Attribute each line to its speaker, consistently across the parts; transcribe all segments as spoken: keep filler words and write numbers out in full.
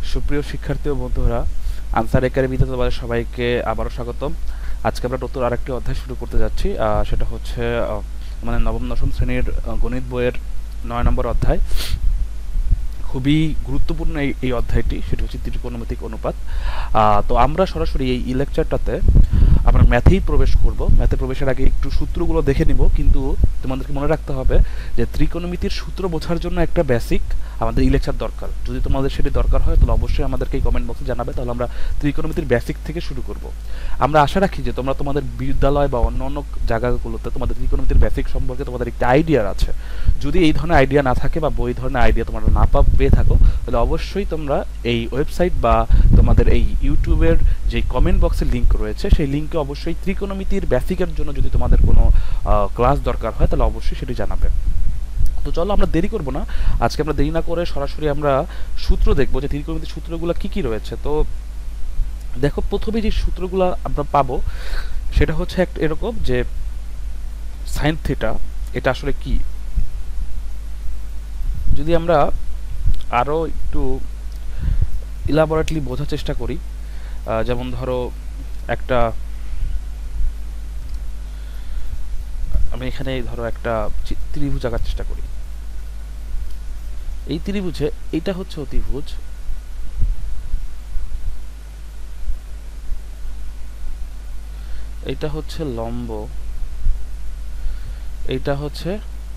Speaker 1: সুপ্রিয় শিক্ষার্থী ও বন্ধুরা, আনসার একাডেমিতে তোমাদের সবাইকে আবারও স্বাগতম। আজকে আমরা নতুন আরেকটি অধ্যায় শুরু করতে যাচ্ছি। আহ, সেটা হচ্ছে আহ, মানে নবম দশম শ্রেণীর আহ, গণিত বইয়ের নয় নম্বর অধ্যায়। খুবই গুরুত্বপূর্ণ এই এই অধ্যায়টি, সেটা হচ্ছে ত্রিকোণমিতিক অনুপাত। আহ, তো আমরা সরাসরি এই ই লেকচারটাতে আমরা ম্যাথেই প্রবেশ করব। ম্যাথে প্রবেশের আগে একটু সূত্রগুলো দেখে নিব, কিন্তু তোমাদেরকে মনে রাখতে হবে যে ত্রিকোণমিতির সূত্র বোঝার জন্য একটা বেসিক আমাদের ই লেকচার দরকার। যদি তোমাদের সেটি দরকার হয় তাহলে অবশ্যই আমাদেরকে এই কমেন্ট বক্সে জানাবে, তাহলে আমরা ত্রিকোণমিতির বেসিক থেকে শুরু করব। আমরা আশা রাখি যে তোমরা তোমাদের বিদ্যালয় বা অন্য অন্য জায়গাগুলোতে তোমাদের ত্রিকোণমিতির বেসিক সম্পর্কে তোমাদের একটা আইডিয়া আছে। যদি এই ধরনের আইডিয়া না থাকে বা বই ধরনের আইডিয়া তোমরা না পা পেয়ে থাকো, তাহলে অবশ্যই তোমরা এই ওয়েবসাইট বা তোমাদের এই ইউটিউবের যে কমেন্ট বক্সের লিঙ্ক রয়েছে সেই লিঙ্কে অবশ্যই ত্রিকোণমিতির বেসিকের জন্য যদি তোমাদের কোনো ক্লাস দরকার হয় তাহলে অবশ্যই সেটি জানাবে। তো চলো আমরা দেরি করব না, আজকে আমরা দেরি না করে সরাসরি আমরা সূত্র দেখবো যে ত্রিকোণমিতির সূত্রগুলো কি কি রয়েছে। তো দেখো, প্রথমে যে সূত্রগুলো আমরা পাবো সেটা হচ্ছে একটা এরকম যে সাইন থিটা, এটা আসলে কি যদি আমরা আরো একটু ইলাবোরেটলি বোঝার চেষ্টা করি। যেমন ধরো একটা, আমি এখানে ধরো একটা ত্রিভুজ আঁকার চেষ্টা করি। এই ত্রিভুজে এটা হচ্ছে অতিভুজ, এটা হচ্ছে লম্ব, এটা হচ্ছে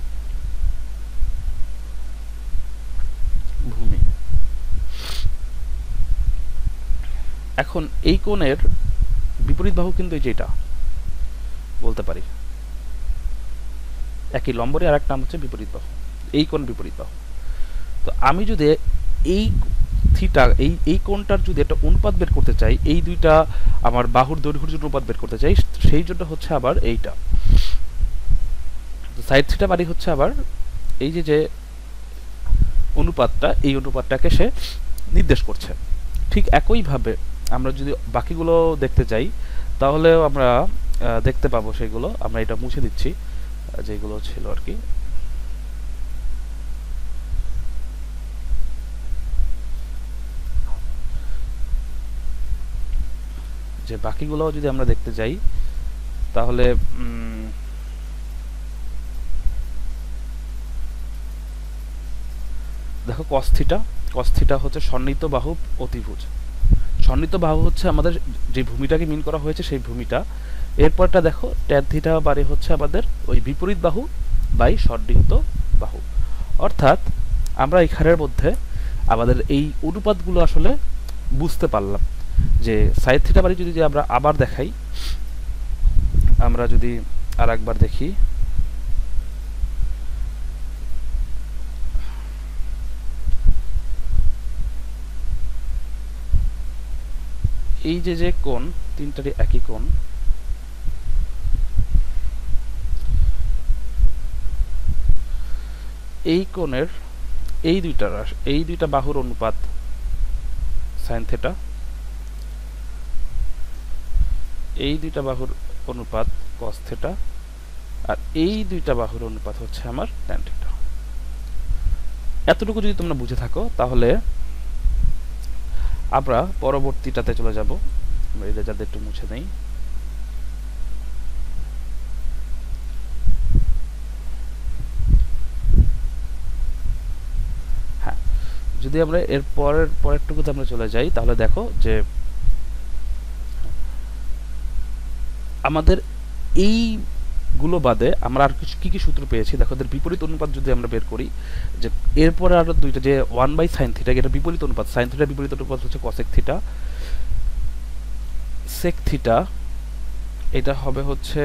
Speaker 1: ভূমি। এখন এই কোণের বিপরীত বাহু কিন্তু এই যেটা বলতে পারি, একই লম্বরে আর একটা নাম হচ্ছে বিপরীত বাহু, এই কোণ বিপরীত বাহু। তো আমি যদি এই থিটা এই এই কোণটার যদি একটা অনুপাত বের করতে চাই, এই দুইটা আমার বাহুর দৈর্ঘ্যের জন্য অনুপাত বের করতে চাই, সেই জন্য হচ্ছে আবার এইটা সাইড থিটা বাড়ি হচ্ছে আবার এই যে যে অনুপাতটা, এই অনুপাতটাকে সে নির্দেশ করছে। ঠিক একইভাবে আমরা যদি বাকিগুলো দেখতে চাই তাহলেও আমরা দেখতে পাবো সেগুলো। আমরা এটা মুছে দিচ্ছি যেগুলো ছিল আর কি। যে বাকিগুলো যদি আমরা দেখতে যাই তাহলে দেখো cos থিটা, cos থিটা হচ্ছে সন্নিহিত বাহু অতিভুজ। সন্নিহিত বাহু হচ্ছে আমাদের যে ভূমিটাকে মিন করা হয়েছে সেই ভূমিটা। এরপরটা দেখো tan থিটা বারে হচ্ছে আমাদের ওই বিপরীত বাহু বাই সন্নিহিত বাহু। অর্থাৎ আমরা এখানের মধ্যে আমাদের এই অনুপাতগুলো আসলে বুঝতে পারলাম যে সাইন থিটা বারে যদি আমরা আবার দেখাই, আমরা যদি আর একবার দেখি, এই যে যে কোণ তিনটারই একই কোণ, এই কোণের এই দুইটা এই দুইটা বাহুর অনুপাত সাইন থিটা, এই দুইটা বাহুর অনুপাত cos থিটা, আর এই দুইটা বাহুর অনুপাত হচ্ছে আমার tan থিটা। এতটুকু যদি তোমরা বুঝে থাকো তাহলে আমরা পরবর্তীটাতে চলে যাব। এটা যাদের একটু মুছে নেই। হ্যাঁ, যদি আমরা এর পরের পরেরটুকুতে আমরা চলে যাই তাহলে দেখো যে আমাদের এইগুলো বাদে আমরা আর কিছু কি কি সূত্র পেয়েছি। দেখো এদের বিপরীত অনুপাত যদি আমরা বের করি, যে এরপরে আরো দুইটা, যে ওয়ান বাই সাইন থিটা, এটা বিপরীত অনুপাত। সাইন থিটার বিপরীত অনুপাত হচ্ছে কসেক থিটা, সেক থিটা এটা হবে হচ্ছে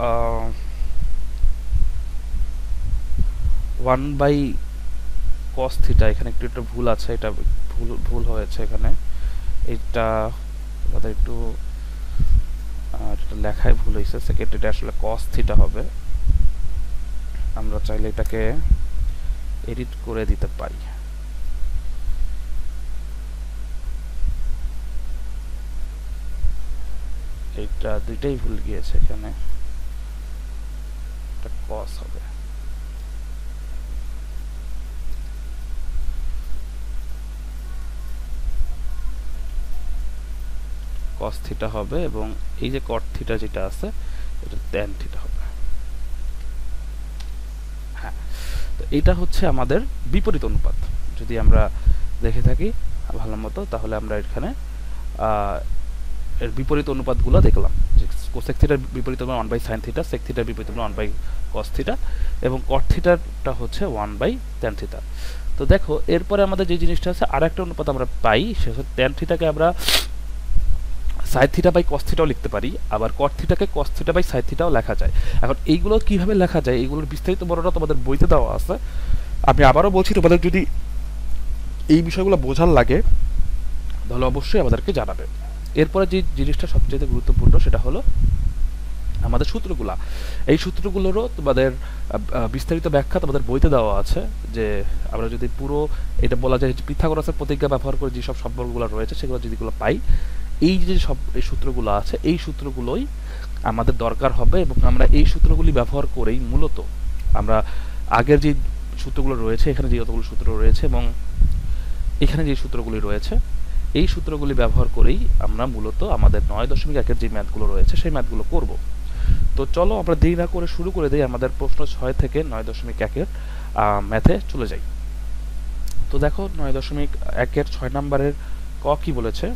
Speaker 1: ওয়ান বাই কস থিটা। এখানে একটু একটু ভুল আছে, এটা ভুল ভুল হয়েছে এখানে, এটা আমাদের একটু আর এটা লেখায় ভুল হয়েছে। সেকেন্ড এটা আসলে cos থিটা হবে। আমরা চাইলে এটাকে এডিট করে দিতে পারি। এটা দুইটাই ভুল গিয়েছে, এখানে এটা cos হবে। cos থিটা হবে এবং এই যে cot থিটা যেটা আছে এটা tan থিটা হবে। হ্যাঁ, তো এটা হচ্ছে আমাদের বিপরীত অনুপাত। যদি আমরা দেখে থাকি ভালো মতো তাহলে আমরা এখানে এর বিপরীত অনুপাতগুলো দেখলাম যে কোসেক থিটার বিপরীত অনুপাত one by sine theta, sec থিটার বিপরীত অনুপাত ওয়ান বাই কস থিটা এবং কট থিটাটা হচ্ছে ওয়ান বাই ট্যান থিটা। তো দেখো এরপরে আমাদের যে জিনিসটা আছে আরেকটা অনুপাত আমরা পাই, সেটা হচ্ছে ট্যান থিটাকে আমরা সাইন থিটা বাই কস থিটাও লিখতে পারি, আবার কট থিটাকে কস থিটা বাই সাইন থিটাও লেখা যায়। এখন এইগুলো কিভাবে লেখা যায় এইগুলোর বিস্তারিত বর্ণনা তোমাদের বইতে দেওয়া আছে। আমি আবারও বলছি, তোমাদের যদি এই বিষয়গুলো বোঝার লাগে তাহলে অবশ্যই আমাদেরকে জানাবে। এরপরে যে জিনিসটা সবচেয়ে গুরুত্বপূর্ণ সেটা হলো আমাদের সূত্রগুলা। এই সূত্রগুলোরও তোমাদের বিস্তারিত ব্যাখ্যা তোমাদের বইতে দেওয়া আছে। যে আমরা যদি পুরো এটা বলা যায় পিথাগোরাসের প্রতিজ্ঞা ব্যবহার করে যেসব সম্পর্কগুলো রয়েছে সেগুলো যেগুলো পাই, এই যে সব এই সূত্রগুলো আছে এই সূত্রগুলোই আমাদের দরকার হবে এবং আমরা এই সূত্রগুলি ব্যবহার করেই মূলত আমরা আগের যে সূত্রগুলো রয়েছে, এখানে যে যতগুলো সূত্র রয়েছে এবং এখানে যে সূত্রগুলি রয়েছে এই সূত্রগুলি ব্যবহার করেই আমরা মূলত আমাদের নয় দশমিক একের যে ম্যাথগুলো রয়েছে সেই ম্যাথগুলো করব। তো চলো আমরা দেরি না করে শুরু করে দিই, আমাদের প্রশ্ন ছয় থেকে নয় দশমিক একের ম্যাথে চলে যাই। তো দেখো নয় দশমিক একের ছয় নম্বরের ক কি বলেছে,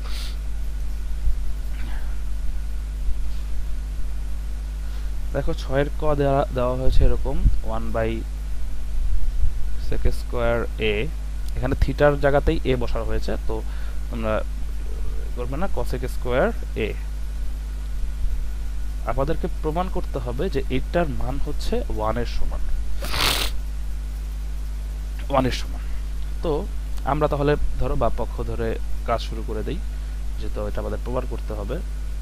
Speaker 1: দেখো ছয়ের ক দেওয়া দেওয়া হয়েছে এরকম one by sec square A, এখানে থিটার জায়গাতেই এ বসানো হয়েছে, তো আমরা করবে না কসেক স্কোয়ার এ। আমাদেরকে প্রমাণ করতে হবে যে এটার মান হচ্ছে ওয়ানের সমান, ওয়ানের সমান। তো আমরা তাহলে ধরো বাম পক্ষ ধরে কাজ শুরু করে দেই, যেহেতু এটা আমাদের প্রমাণ করতে হবে।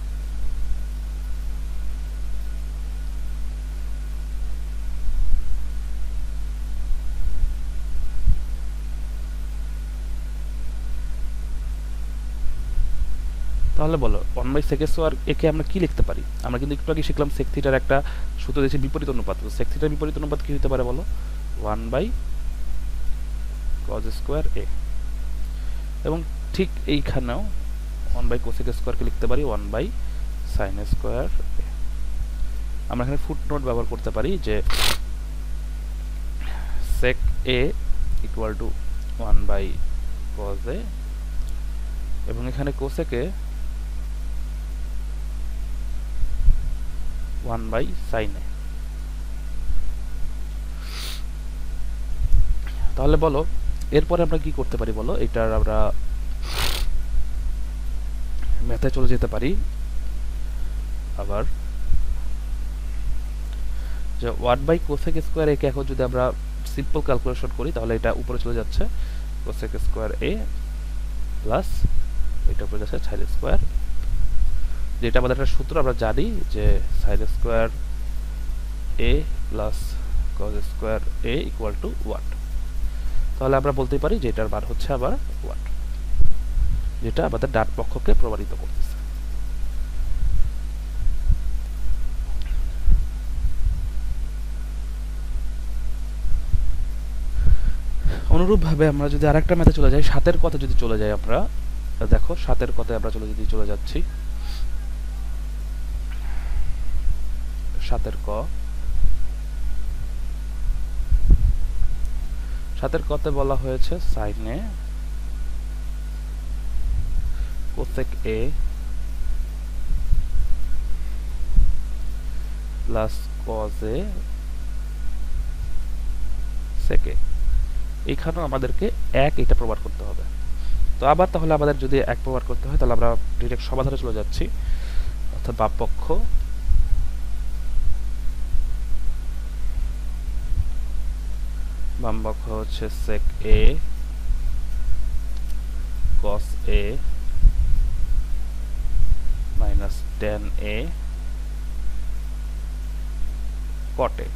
Speaker 1: তাহলে বলো ওয়ান বাই সেক স্কোয়ার একে আমরা কি লিখতে পারি? আমরা কিন্তু একটু আগে শিখলাম সেক থিটার একটা সূত্র দিয়েছে বিপরীত অনুপাত। তো সেক থিটার বিপরীত অনুপাত কি হতে পারে বলো? One by cos square A. এবং ঠিক এইখানেও ওয়ান বাই কোসেক স্কোয়ারকে লিখতে পারি one by sine square A. আমরা এখানে ফুটনোট ব্যবহার করতে পারি যে sec A equal to one by cos A এবং এখানে কোসেকে ওয়ান বাই সাইন এ। তাহলে বলো এরপরে আমরা কি করতে পারি বলো? এটার আমরা ম্যাথে চলে যেতে পারি আবার, যে ওয়ান বাই কোসেক স্কোয়ার একে এখন যদি আমরা সিম্পল ক্যালকুলেশন করি তাহলে এটা উপরে চলে যাচ্ছে কোসেক স্কোয়ার এ প্লাস এটা উপরে যাচ্ছে সাইন স্কোয়ার, যেটা আমাদের একটা সূত্র আমরা জানি যে sine square A plus cos square A equal to one. তাহলে আমরা বলতে পারি যে এটার মান হচ্ছে আবার ওয়ান, যেটা আমাদের ডান পক্ষকে প্রমাণিত করতেছে। অনুরূপভাবে আমরা যদি আরেকটা ম্যাথে চলে যাই, সাতের কথা যদি চলে যাই আমরা, দেখো সাতের কথায় আমরা চলে যদি চলে যাচ্ছি, সাতের ক সাতের কতে বলা হয়েছে sine A cosec A plus cos A sec A. এখানেও আমাদেরকে এক এটা প্রমাণ করতে হবে। তো আবার তাহলে আমাদের যদি এক প্রমাণ করতে হয় তাহলে আমরা ডিরেক্ট সমাধানে চলে যাচ্ছি, অর্থাৎ বাম পক্ষ বাম পক্ষ হচ্ছে সেক এ কস এ মাইনাস টেন এ কট এ।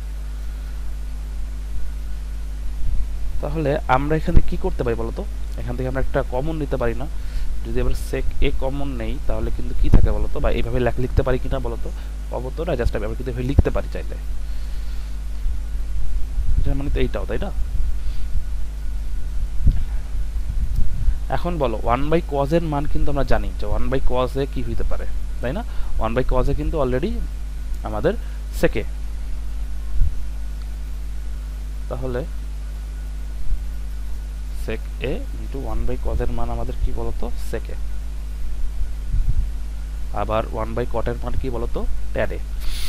Speaker 1: তাহলে আমরা এখানে কি করতে পারি বলতো? এখান থেকে আমরা একটা কমন নিতে পারি না? যদি আমরা সেক এ কমন নেই তাহলে কিন্তু কি থাকে বলতো, বা এইভাবে লেখা লিখতে পারি কিনা বলতো? পাবো না, জাস্ট আমরা কিন্তু এভাবে লিখতে পারি চাইলে, মানে তো এইটাও, তাই না? এখন বলো ওয়ান বাই কজ এর মান কিন্তু আমরা জানি যে ওয়ান বাই কজ এ কি হইতে পারে, তাই না? ওয়ান বাই কজ এ কিন্তু অলরেডি আমাদের সেকে, তাহলে sec a into one by cos এর মান আমাদের কি বলতো sec a, আবার ওয়ান বাই cot এর মান কি বলতো tan a।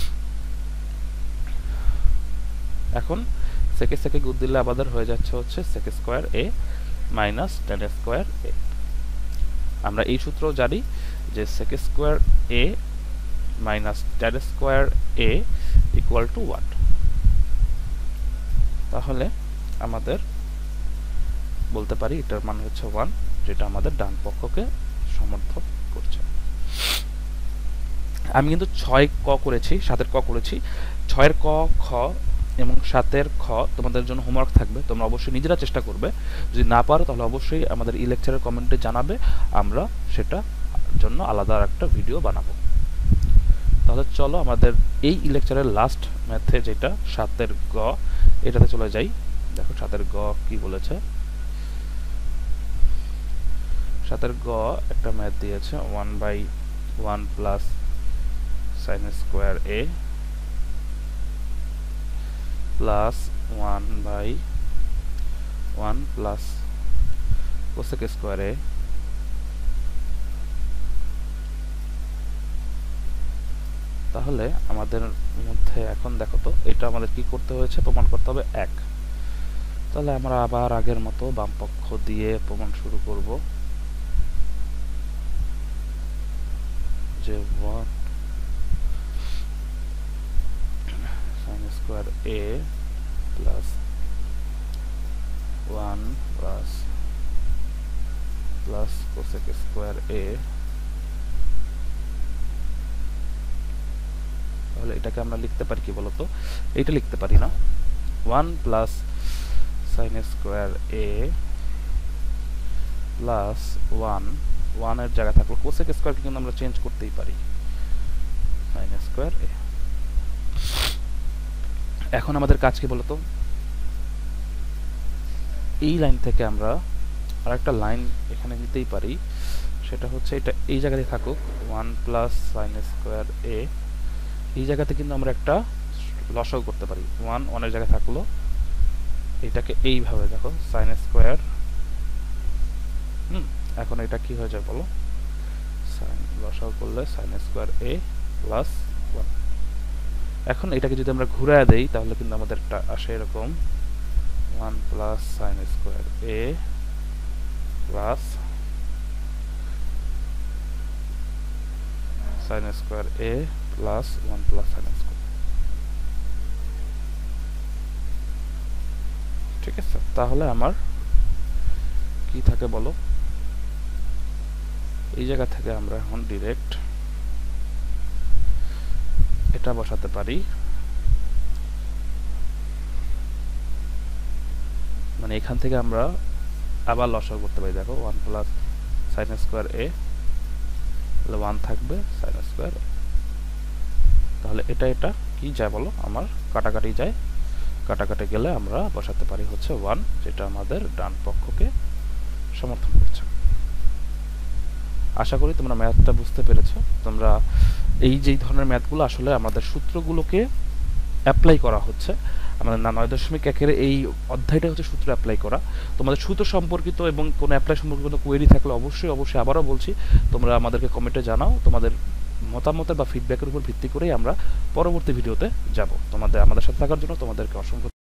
Speaker 1: এখন sec a sec a গুণ দিলে আমাদের হয়ে যাচ্ছে হচ্ছে sec square a minus tan square a। আমরা এই সূত্র জানি যে sec square a minus tan square a equal to one. তাহলে আমাদের বলতে পারি এটার মান হচ্ছে ওয়ান, যেটা আমাদের ডান পক্ষকে সমর্থন করছে। আমি কিন্তু ছয় ক করেছি, সাতের ক করেছি। ছয়ের ক, খ এবং সাতের খ তোমাদের জন্য হোমওয়ার্ক থাকবে, তোমরা অবশ্যই নিজেরা চেষ্টা করবে। যদি না পারো তাহলে অবশ্যই আমাদের এই লেকচারের কমেন্টে জানাবে, আমরা সেটা জন্য আলাদা একটা ভিডিও বানাবো। তাহলে চলো আমাদের এই লেকচারের লাস্ট ম্যাথে যেটা সাতের গ, এটাতে চলে যাই। দেখো সাতের গ কি বলেছে। সাতের গ একটা ম্যাথ দিয়েছে one by one plus sine square A plus one by one plus cosec square A তাহলে আমাদের মধ্যে এখন দেখো তো এটা আমাদের কি করতে হয়েছে, প্রমাণ করতে হবে এক। তাহলে আমরা আবার আগের মতো বাম পক্ষ দিয়ে প্রমাণ শুরু করব যে one sine square A plus one plus plus cosec square A, তাহলে এটাকে আমরা লিখতে পারি কি বলতো, এইটা লিখতে পারি না, one plus sine square A plus one, ওয়ানের জায়গায় থাকলো কোসেক স্কোয়ারকে কিন্তু আমরা চেঞ্জ করতেই পারি সাইন স্কোয়ার এ। এখন আমাদের কাজ কি বলতো, এই লাইন থেকে আমরা আর একটা লাইন এখানে নিতেই পারি, সেটা হচ্ছে এটা এই জায়গায় থাকুক one plus sine square A, এই জায়গাতে কিন্তু আমরা একটা লসাগু করতে পারি, ওয়ান ওয়ানের জায়গায় থাকলো, এটাকে এইভাবে দেখো সাইন স্কোয়ার, হুম এখন এটা কি হয়ে যায় বলো, সাইন লসাগু করলে sine square A plus one. এখন এটাকে যদি আমরা ঘুরায় দেই তাহলে কিন্তু আমাদের একটা আসে এরকম one plus sine square A plus sine square A plus one plus sine square. ঠিক আছে, তাহলে আমার কি থাকে বলো, এই জায়গা থেকে আমরা এখন ডিরেক্ট এটা বসাতে পারি, মানে এখান থেকে আমরা আবার লসাগু করতে পারি। দেখো one plus sine square A, তাহলে ওয়ান থাকবে সাইন স্কোয়ার, তাহলে এটা এটা কি যায় বলো, আমার কাটাকাটি যায়, কাটাকাটি গেলে আমরা বসাতে পারি হচ্ছে ওয়ান, যেটা আমাদের ডান পক্ষকে সমর্থন করছে। আশা করি তোমরা ম্যাথটা বুঝতে পেরেছো। তোমরা এই যে ধরনের ম্যাথগুলো আসলে আমাদের সূত্রগুলোকে অ্যাপ্লাই করা হচ্ছে, আমাদের নয় দশমিক একের এই অধ্যায়টা হচ্ছে সূত্র অ্যাপ্লাই করা। তোমাদের সূত্র সম্পর্কিত এবং কোনো অ্যাপ্লাই সম্পর্কিত কোয়েরি থাকলে অবশ্যই অবশ্যই আবারও বলছি তোমরা আমাদেরকে কমেন্টে জানাও, তোমাদের মতামতের বা ফিডব্যাকের উপর ভিত্তি করেই আমরা পরবর্তী ভিডিওতে যাব। তোমাদের আমাদের সাথে থাকার জন্য তোমাদেরকে অসংখ্য